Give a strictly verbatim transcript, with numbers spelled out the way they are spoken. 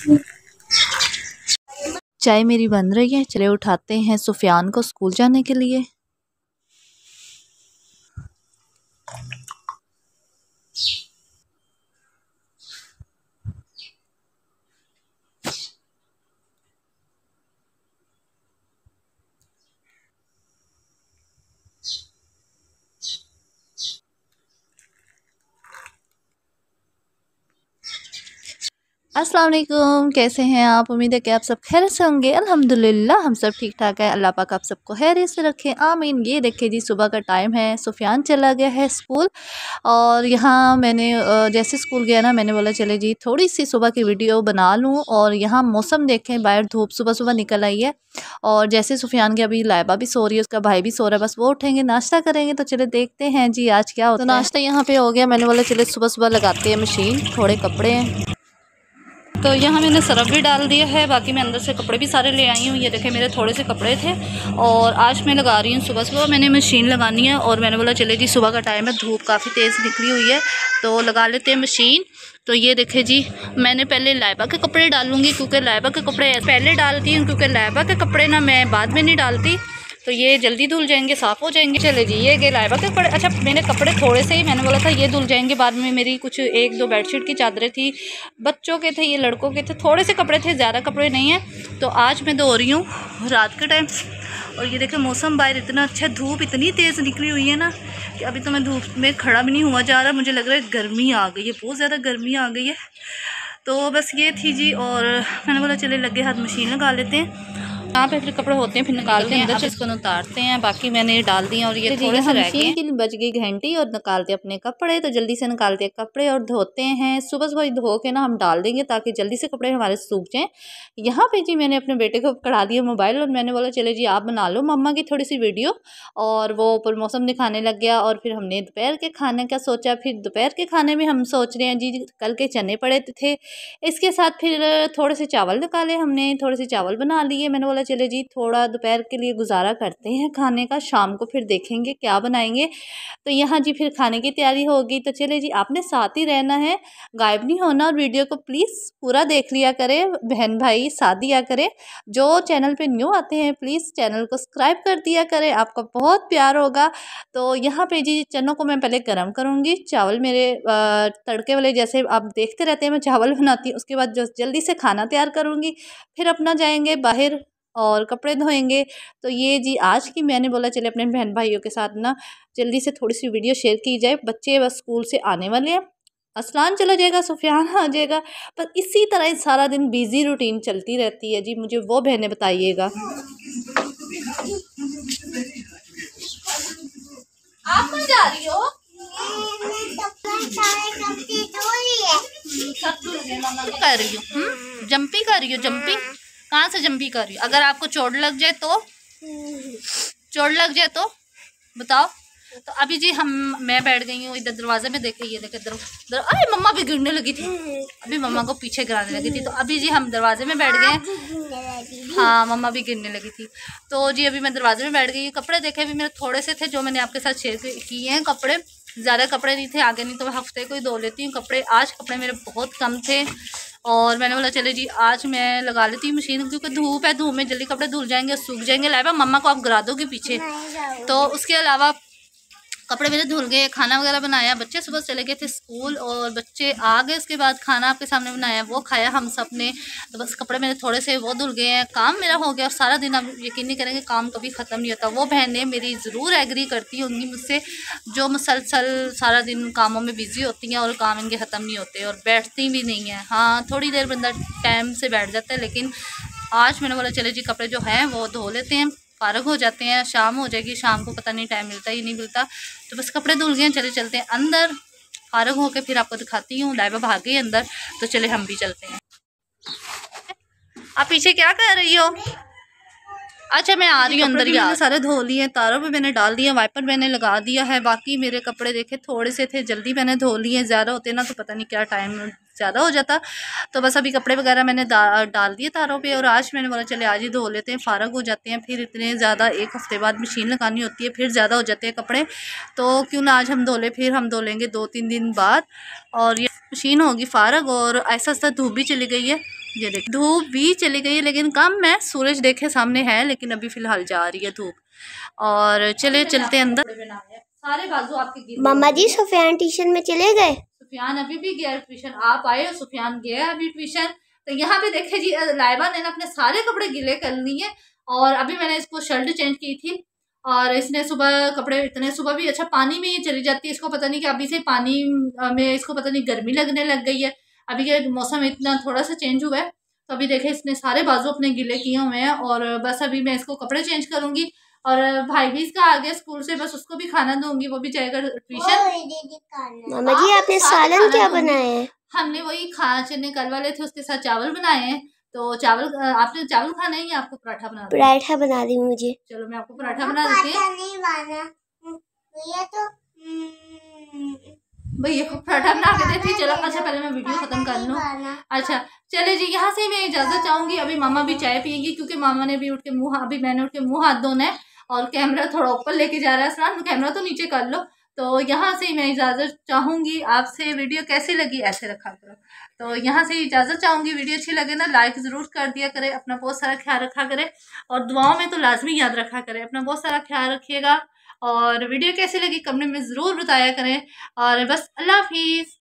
चाय मेरी बन रही है, चले उठाते हैं सुफियान को स्कूल जाने के लिए। अस्सलाम वालेकुम, कैसे हैं आप? उम्मीद है कि आप सब खैर से होंगे। अल्हम्दुलिल्लाह हम सब ठीक ठाक है। अल्लाह पाक आप सबको खैरियत से रखे, आमीन। ये देखिए जी, सुबह का टाइम है, सुफियान चला गया है स्कूल। और यहाँ मैंने जैसे स्कूल गया ना, मैंने बोला चले जी थोड़ी सी सुबह की वीडियो बना लूँ। और यहाँ मौसम देखें, बाहर धूप सुबह सुबह निकल आई है। और जैसे सुफियान की अभी लाइबा भी सो रही है, उसका भाई भी सो रहा है, बस वो उठेंगे नाश्ता करेंगे। तो चले देखते हैं जी आज क्या होता है। तो नाश्ता यहाँ पे हो गया। मैंने बोला चले सुबह सुबह लगाते हैं मशीन, थोड़े कपड़े हैं। तो यहाँ मैंने सरफ भी डाल दिया है, बाकी मैं अंदर से कपड़े भी सारे ले आई हूँ। ये देखे मेरे थोड़े से कपड़े थे और आज मैं लगा रही हूँ। सुबह सुबह मैंने मशीन लगानी है और मैंने बोला चले जी सुबह का टाइम है, धूप काफ़ी तेज़ निकली हुई है तो लगा लेते हैं मशीन। तो ये देखे जी, मैंने पहले लाइबा के कपड़े डालूँगी क्योंकि लाइबा के कपड़े पहले डालती हूँ, क्योंकि लाइबा के कपड़े ना मैं बाद में नहीं डालती, तो ये जल्दी धुल जाएंगे, साफ़ हो जाएंगे। चले जी, ये गए लाइबा के कपड़े। अच्छा, मैंने कपड़े थोड़े से ही, मैंने बोला था ये धुल जाएंगे बाद में। मेरी कुछ एक दो बेडशीट की चादरें थी, बच्चों के थे, ये लड़कों के थे, थोड़े से कपड़े थे, ज़्यादा कपड़े नहीं हैं। तो आज मैं धो रही हूँ रात के टाइम। और ये देखें मौसम बाहर इतना अच्छा, धूप इतनी तेज़ निकली हुई है ना कि अभी तो मैं धूप में खड़ा भी नहीं हुआ जा रहा। मुझे लग रहा है गर्मी आ गई है, बहुत ज़्यादा गर्मी आ गई है। तो बस ये थी जी। और मैंने बोला चले लगे हाथ मशीन लगा लेते हैं। यहाँ पे फिर कपड़े होते हैं, फिर निकालते हैं, अंदर इसको उतारते हैं। बाकी मैंने डाल दिए और ये थोड़े से रह गए। मशीन की बज गई घंटी और निकालते अपने कपड़े। तो जल्दी से निकालते हैं कपड़े और धोते हैं। सुबह सुबह धो के ना हम डाल देंगे ताकि जल्दी से कपड़े हमारे सूख जाएं। यहाँ पे जी मैंने अपने बेटे को पकड़ा दिया मोबाइल और मैंने बोला चले जी आप बना लो मम्मा की थोड़ी सी वीडियो। और वो ऊपर मौसम दिखाने लग गया। और फिर हमने दोपहर के खाने का सोचा। फिर दोपहर के खाने में हम सोच रहे हैं जी, कल के चने पड़े थे, इसके साथ फिर थोड़े से चावल निकाले हमने, थोड़े से चावल बना लिए। मैंने बोला चले जी थोड़ा दोपहर के लिए गुजारा करते हैं खाने का, शाम को फिर देखेंगे क्या बनाएंगे। तो यहाँ जी फिर खाने की तैयारी होगी। तो चले जी, आपने साथ ही रहना है, गायब नहीं होना और वीडियो को प्लीज़ पूरा देख लिया करें, बहन भाई साथ दिया करें। जो चैनल पे न्यू आते हैं प्लीज़ चैनल को सब्सक्राइब कर दिया करें, आपका बहुत प्यार होगा। तो यहाँ पे जी चनों को मैं पहले गर्म करूँगी। चावल मेरे तड़के वाले जैसे आप देखते रहते हैं मैं चावल बनाती हूँ, उसके बाद जो जल्दी से खाना तैयार करूँगी, फिर अपना जाएंगे बाहर और कपड़े धोएंगे। तो ये जी आज की मैंने बोला चले अपने बहन भाइयों के साथ ना जल्दी से थोड़ी सी वीडियो शेयर की जाए। बच्चे बस स्कूल से आने वाले हैं, असलान चला जाएगा, सुफियान आ जाएगा, पर इसी तरह सारा दिन बिजी रूटीन चलती रहती है जी। मुझे वो बहनें बताइएगा। आप कहाँ जा रही हो? कर रही हो जंपी कर रही हो जंपी कहाँ से जंपी कर रही हो? अगर आपको चोट लग जाए तो चोट लग जाए तो बताओ। तो अभी जी हम मैं बैठ गई हूँ इधर दरवाजे में, देखे ये देखे दर, दर, अरे मम्मा भी गिरने लगी थी, अभी मम्मा को पीछे गिराने लगी थी। तो अभी जी हम दरवाजे में बैठ गए। हाँ मम्मा भी गिरने लगी थी। तो जी अभी मैं दरवाजे में बैठ गई। कपड़े देखे भी मेरे थोड़े से थे जो मैंने आपके साथ शेयर किए हैं। कपड़े ज़्यादा कपड़े नहीं थे, आगे नहीं तो मैं हफ्ते को ही धो लेती हूँ कपड़े। आज कपड़े मेरे बहुत कम थे और मैंने बोला चले जी आज मैं लगा लेती हूँ मशीन, क्योंकि धूप है, धूप में जल्दी कपड़े धुल जाएंगे, सूख जाएंगे। लाइबा मम्मा को आप गिरा दोगे पीछे। तो उसके अलावा कपड़े मेरे धुल गए, खाना वगैरह बनाया, बच्चे सुबह चले गए थे स्कूल और बच्चे आ गए, उसके बाद खाना आपके सामने बनाया, वो खाया हम सब ने। तो बस कपड़े मेरे थोड़े से वो धुल गए हैं, काम मेरा हो गया। और सारा दिन आप यकीन नहीं करेंगे काम कभी ख़त्म नहीं होता। वो बहनें मेरी ज़रूर एग्री करती होंगी मुझसे, जो मुसलसल सारा दिन कामों में बिज़ी होती हैं और काम इनके ख़त्म नहीं होते और बैठती भी नहीं हैं। हाँ थोड़ी देर बंदा टाइम से बैठ जाता है, लेकिन आज मैंने बोला चले जी कपड़े जो हैं वो धो लेते हैं, फारग हो जाते हैं, शाम हो जाएगी, शाम को पता नहीं टाइम मिलता ही नहीं मिलता। तो बस कपड़े धुल गए, चले चलते हैं अंदर, फारग होके फिर आपको दिखाती हूँ। लाइबा भाग गई अंदर, तो चले हम भी चलते हैं। आप पीछे क्या कर रही हो? अच्छा मैं आ रही हूँ अंदर। मैंने सारे धो लिए, तारों पे मैंने डाल दिया, वाइपर मैंने लगा दिया है। बाकी मेरे कपड़े देखे थोड़े से थे, जल्दी मैंने धो लिए, ज़्यादा होते ना तो पता नहीं क्या टाइम ज़्यादा हो जाता। तो बस अभी कपड़े वगैरह मैंने डाल दिए तारों पे और आज मैंने बोला चले आज ही धो लेते हैं, फ़ारग हो जाते हैं। फिर इतने ज़्यादा एक हफ़्ते बाद मशीन लगानी होती है, फिर ज़्यादा हो जाते हैं कपड़े, तो क्यों ना आज हम धो लें, फिर हम धो लेंगे दो तीन दिन बाद और ये मशीन होगी फ़ारग। और ऐसा ऐसा धूप भी चली गई है ये देख धूप भी चली गई है लेकिन कम है, सूरज देखे सामने है लेकिन अभी फिलहाल जा रही है धूप। और चले चलते अंदर। सारे बाजू आपके मम्मा जी सुफियान ट्यूशन में चले गए? सुफियान अभी भी गया ट्यूशन, आप आए हो सुफियान गया अभी ट्यूशन। तो यहाँ पे देखे जी लाइबा ने अपने सारे कपड़े गीले कर लिए और अभी मैंने इसको शर्ट चेंज की थी और इसने सुबह कपड़े इतने सुबह भी अच्छा पानी में ये चली जाती है, इसको पता नहीं कि अभी से पानी में इसको पता नहीं गर्मी लगने लग गई है। अभी के मौसम इतना थोड़ा सा चेंज हुआ है तो अभी देखे इसने सारे बाजू अपने गीले किए हुए हैं और बस अभी मैं इसको कपड़े चेंज करूंगी और भाई भी इसका आ गया स्कूल से, बस उसको भी खाना दूंगी, वो भी जाएगा ट्यूशन। मामा जी आपने सालन क्या बनाया है? हमने वही खा चने कल वाले थे उसके साथ चावल बनाए हैं। तो चावल आपने चावल खाना है या आपको पराठा बना? पराठा बना दी मुझे। चलो मैं आपको पराठा बना देती हूँ। तो भैया को पराठा बना के देती। चलो अच्छा पहले मैं वीडियो खत्म कर लूँ। अच्छा चले जी यहाँ से मैं इजाजत चाहूंगी। अभी मामा भी चाय पिएगी क्योंकि मामा ने भी उठ के मुंह अभी मैंने उठ के मुंह हाथ धोना है और कैमरा थोड़ा ऊपर लेके जा रहा है सलाम, कैमरा तो नीचे कर लो। तो यहाँ से मैं इजाज़त चाहूँगी आपसे। वीडियो कैसी लगी ऐसे रखा करो। तो यहाँ से इजाज़त चाहूँगी, वीडियो अच्छी लगे ना लाइक ज़रूर कर दिया करें, अपना बहुत सारा ख्याल रखा करें और दुआओं में तो लाजमी याद रखा करें, अपना बहुत सारा ख्याल रखिएगा। और वीडियो कैसी लगी कमेंट में ज़रूर बताया करें और बस अल्लाह हाफिज़।